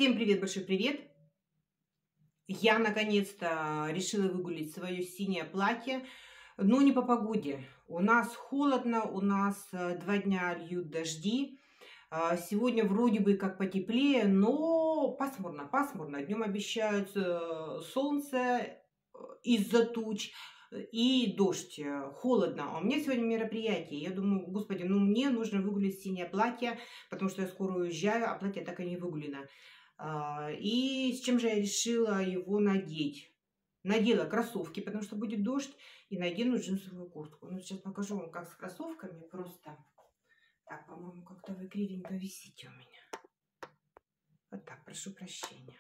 Всем привет, большой привет! Я наконец-то решила выгулить свое синее платье, но не по погоде. У нас холодно, у нас 2 дня льют дожди. Сегодня вроде бы как потеплее, но пасмурно, пасмурно. Днем обещают солнце из-за туч и дождь. Холодно. А у меня сегодня мероприятие. Я думаю, господи, ну мне нужно выгулить синее платье, потому что я скоро уезжаю, а платье так и не выгулено. И с чем же я решила его надеть? Надела кроссовки, потому что будет дождь, и надену джинсовую куртку. Ну, сейчас покажу вам, как с кроссовками просто. Так, по-моему, как-то вы кривенько висите у меня. Вот так, прошу прощения.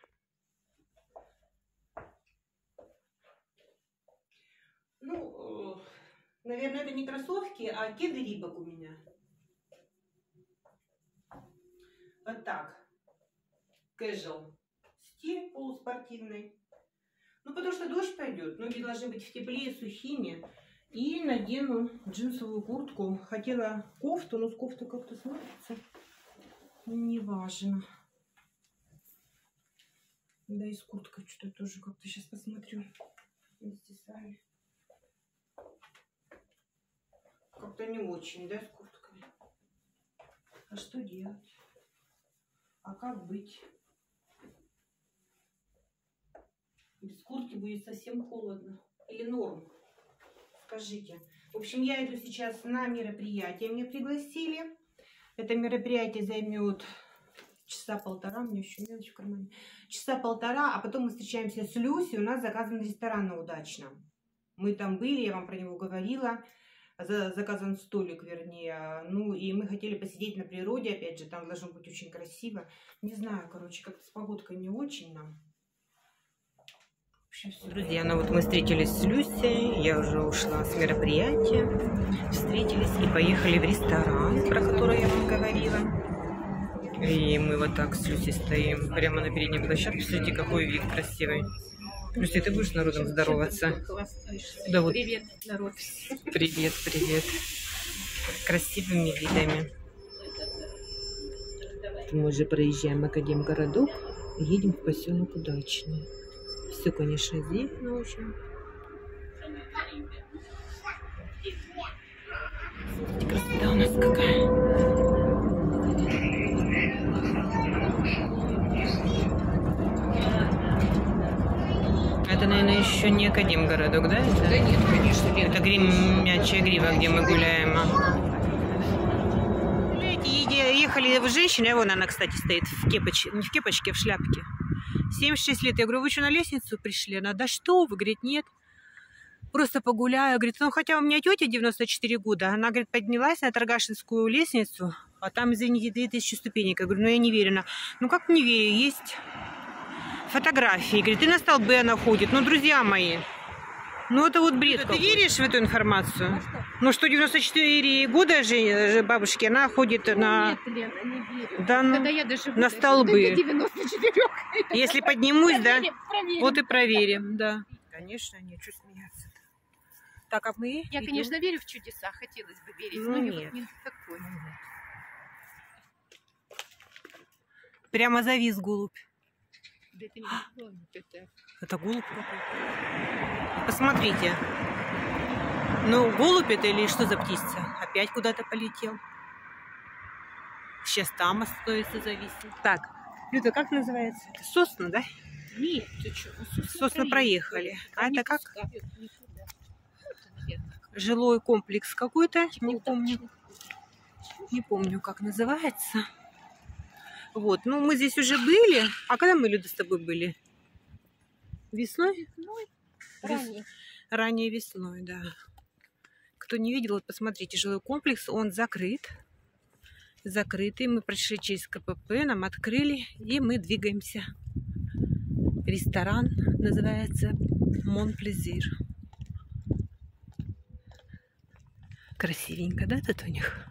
Ну, наверное, это не кроссовки, а кеды Рибок у меня. Вот так. Casual стиль полуспортивный. Ну, потому что дождь пойдет, ноги должны быть в тепле, сухими. И надену джинсовую куртку. Хотела кофту, но с кофтой как-то смотрится. Неважно. Да и с курткой что-то тоже как-то сейчас посмотрю. Вместе с вами. Как-то не очень, да, с курткой. А что делать? А как быть? Без куртки будет совсем холодно. Или норм? Скажите. В общем, я иду сейчас на мероприятие. Меня пригласили. Это мероприятие займет часа полтора. У меня еще мелочь в кармане. Часа полтора. А потом мы встречаемся с Люсей. У нас заказан ресторан на Удачном. Мы там были, я вам про него говорила. Заказан столик, вернее. Ну, и мы хотели посидеть на природе. Опять же, там должно быть очень красиво. Не знаю, короче, как-то с погодкой не очень нам. Друзья, ну вот мы встретились с Люсей, я уже ушла с мероприятия, встретились и поехали в ресторан, про который я вам говорила. И мы вот так с Люсей стоим прямо на передней площадке. Смотрите, какой вид красивый. Люся, ты будешь с народом здороваться? Да, вот. Привет, народ. Привет, привет. Красивыми видами. Мы уже проезжаем Академгородок, едем в поселок Удачный. Все, конечно, видно уже. Смотрите, красота у нас какая. Это, наверное, еще не Академгородок, да? Да нет, конечно, нет. Это Гремячая Грива, где мы гуляем. Ехали в женщины, а вон она, кстати, стоит в кепочке, не в кепочке, а в шляпке. 76 лет. Я говорю, вы что, на лестницу пришли? Она, да что вы? Говорит, нет. Просто погуляю. Говорит, ну хотя у меня тетя 94 года. Она, говорит, поднялась на Торгашинскую лестницу, а там, извините, 2000 ступенек. Я говорю, ну я не верю. Ну как не верю? Есть фотографии. Говорит, и на столбе она ходит. Ну, друзья мои, ну это вот бред. Ты веришь в эту информацию? Ну что, 94 года же бабушки, она ходит на... Нет, Лена, не верю. Да, ну, я даже на столбы. 94. Если поднимусь, да, проверим. вот и проверим, да. Конечно, нечего смеяться. Так, а мы... Я, идем. конечно, верю в чудеса, хотелось бы верить, Ну, но нет. не такой. Прямо завис голубь. Да это не голубь, Это голубь какой-то. Посмотрите. Ну, голубь это или что за птица? Опять куда-то полетел. Сейчас там остановится, зависит. Так, Люда, как называется? Сосна, да? Нет, ты что? Сосна проехали. А это как? Жилой комплекс какой-то. Не помню. Не помню, как называется. Вот, ну мы здесь уже были. А когда мы, Люда, с тобой были? Весной? Ранее. Ранее весной, да. Кто не видел, вот посмотрите, жилой комплекс, он закрыт. Закрытый. Мы прошли через КПП, нам открыли, и мы двигаемся. Ресторан называется Mon Plaisir. Красивенько, да, тут у них?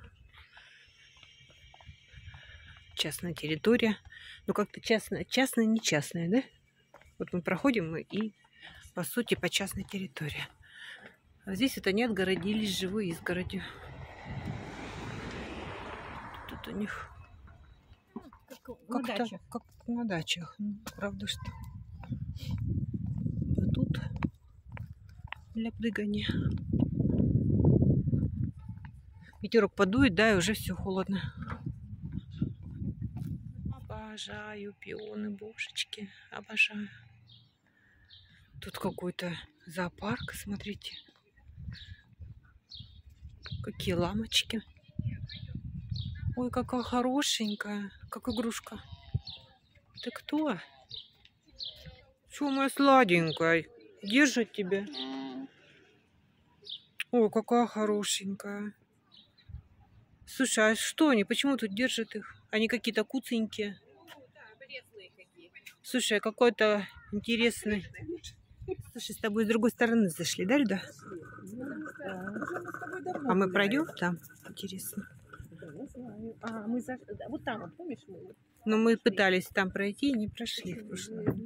Частная территория. Ну, как-то частная, не частная, да? Вот мы проходим и, по сути, по частной территории. А здесь это они отгородились живой изгородью. Тут у них на дачах. Как на дачах. Ну, правда, что тут для прыгания. Ветерок подует, да, и уже все холодно. Обожаю пионы, божечки, обожаю. Тут какой-то зоопарк, смотрите. Какие ламочки. Ой, какая хорошенькая, как игрушка. Ты кто? Чё, моя сладенькая? Держит тебя. Ой, какая хорошенькая. Слушай, а что они? Почему тут держат их? Они какие-то куценькие. Слушай, какой-то интересный. Слушай, с тобой с другой стороны зашли, да, Люда? А мы пройдем там? Интересно. А, мы вот там, вот, помнишь, мы? Но мы пытались там пройти и не прошли в прошлый раз.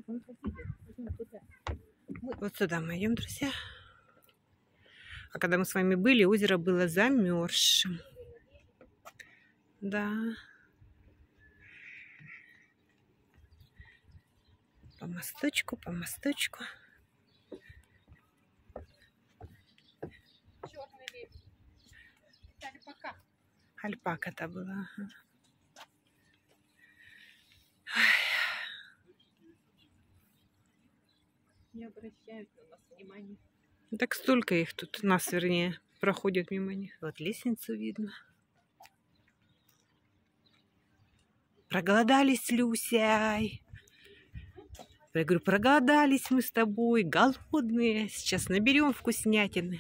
Вот сюда мы идем, друзья. А когда мы с вами были, озеро было замерзшим. Да. По мосточку, по мосточку. Альпака-то была. Ага. Не обращают на нас внимания. Так столько их тут, нас вернее, проходят мимо них. Вот лестницу видно. Проголодались, Люсяй. Я говорю, проголодались мы с тобой, голодные. Сейчас наберем вкуснятины.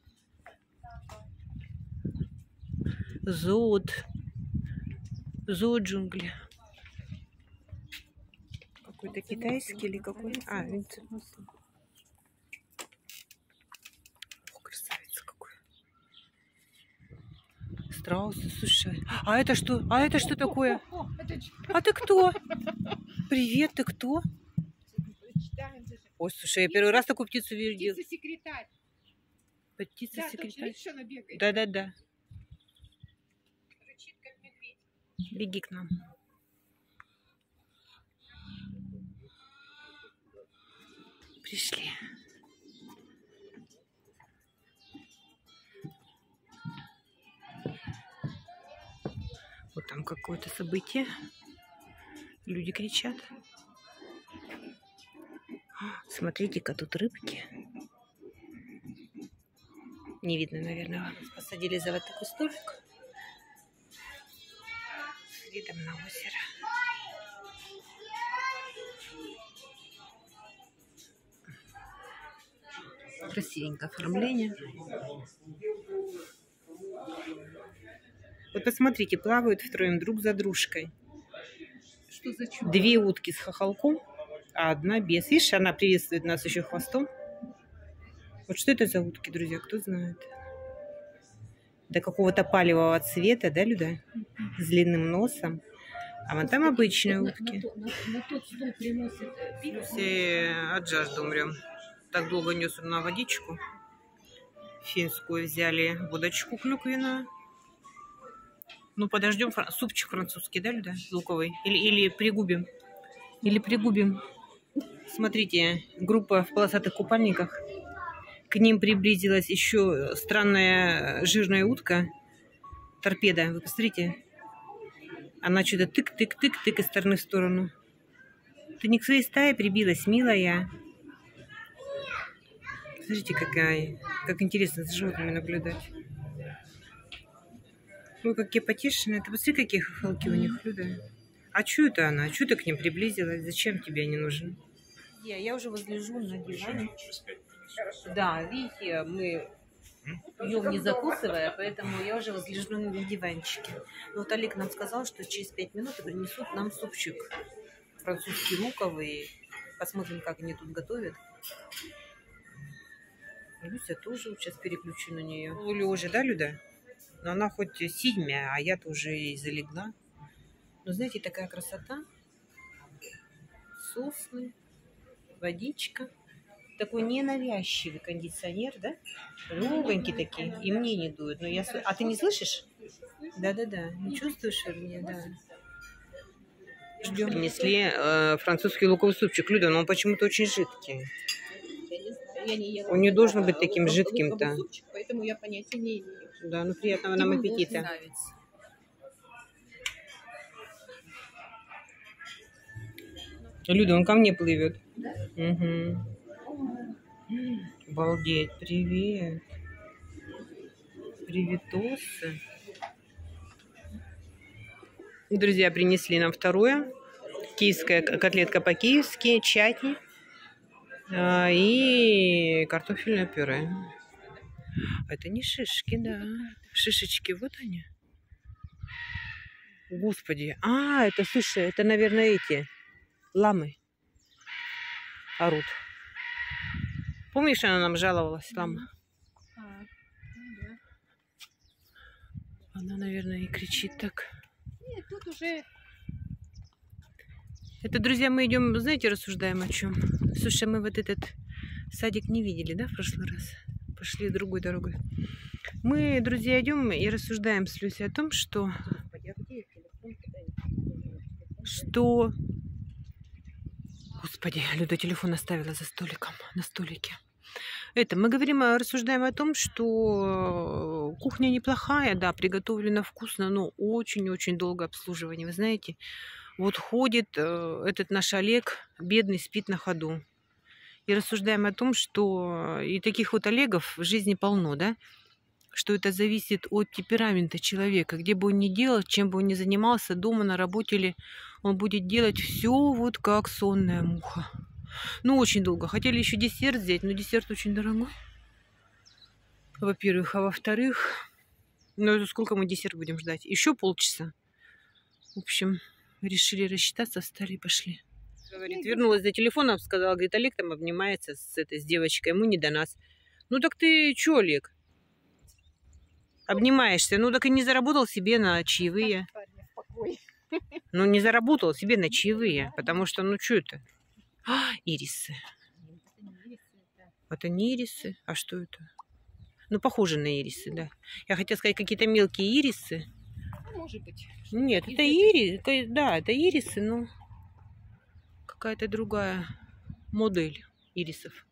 Зод джунгли. Какой-то китайский или какой? А, венценосный. О, красавица какой. Страусы, слушай. А это что? А это что такое? А ты кто? Привет, ты кто? Ой, слушай, я первый раз такую птицу видела. Птица-секретарь. Птица-секретарь. Что она бегает? Да-да-да. Рычит, как медведь. Беги к нам. Пришли. Вот там какое-то событие. Люди кричат. Смотрите-ка, тут рыбки. Не видно, наверное, вам. Посадили за вот такой столик. С видом на озеро. Красивенько оформление. Вот посмотрите, плавают втроем друг за дружкой. Что за чудо? Две утки с хохолком, а одна без. Видишь, она приветствует нас еще хвостом. Вот что это за утки, друзья, кто знает? До какого-то палевого цвета, да, Люда? С длинным носом. А вон там обычные утки. На тот стол приносят пиво. Все от жажды умрем. Так долго несут на водичку. Финскую взяли, водочку клюквенную. Ну, подождем. Супчик французский, да, Люда? Луковый. Или пригубим. Или пригубим. Смотрите, группа в полосатых купальниках. К ним приблизилась еще странная жирная утка. Торпеда. Вы посмотрите. Она что-то тык-тык-тык-тык из стороны в сторону. Ты не к своей стае прибилась, милая. Смотрите, какая. Как интересно за животными наблюдать. Ой, какие потешные. Ты посмотри, какие хохолки у них, Люда. А что это она? Что ты к ним приблизилась? Зачем тебе они нужны? Я уже возлежу на диване. Да, видите, мы пьем не закусывая, поэтому я уже возлежу на диванчике. Но вот Олег нам сказал, что через 5 минут принесут нам супчик французский луковый. Посмотрим, как они тут готовят. Люся тоже сейчас переключу на нее. Лёжа, да, Люда? Но она хоть сильная, а я-то уже и залегла. Но знаете, такая красота. Сосны, водичка. Такой ненавязчивый кондиционер, да? Легонькие такие. И мне не дуют. Но я... А ты не слышишь? Да-да-да. Не чувствуешь меня? Да. Ждем. Принесли французский луковый супчик. Люда, но он почему-то очень жидкий. Я не ела. Он не должен быть таким жидким-то. Поэтому я понятия не имею. Да, ну приятного нам аппетита. Люда, он ко мне плывет. Да? Угу. Обалдеть, привет. Приветосы. Друзья, принесли нам второе. Киевская котлетка по-киевски, чатни и картофельное пюре. Это не шишки, да. Шишечки, вот они. Господи. А, это, слушай, это, наверное, эти ламы орут. Помнишь, она нам жаловалась, лама? Она, наверное, и кричит так. Нет, тут уже... Это, друзья, мы идем, знаете, рассуждаем о чем. Слушай, мы вот этот садик не видели, да, в прошлый раз? Пошли другой дорогой. Мы, друзья, идем и рассуждаем с Люсей о том, что... Господи, Люда телефон оставила за столиком, на столике. Мы говорим, рассуждаем о том, что кухня неплохая, да, приготовлена вкусно, но очень-очень долго обслуживание. Вы знаете, вот ходит этот наш Олег, бедный, спит на ходу. И рассуждаем о том, что и таких вот Олегов в жизни полно, да, что это зависит от темперамента человека. Где бы он ни делал, чем бы он ни занимался, дома, на работе, или он будет делать все вот как сонная муха. Ну, очень долго. Хотели еще десерт взять, но десерт очень дорогой. Во-первых. А во-вторых, ну, сколько мы десерт будем ждать? Еще полчаса. В общем, решили рассчитаться, встали и пошли. Говорит, вернулась за телефоном, сказала, говорит, Олег там обнимается с девочкой, ему не до нас. Ну, так ты че, Олег? Обнимаешься? Ну, так и не заработал себе на чаевые. Ну, не заработал себе на чаевые, потому что, ну, что это? А, ирисы. Это не ирисы? А что это? Ну, похоже на ирисы, да. Я хотела сказать, какие-то мелкие ирисы. Может быть. Нет, это ирисы. Да, это ирисы, но какая-то другая модель ирисов.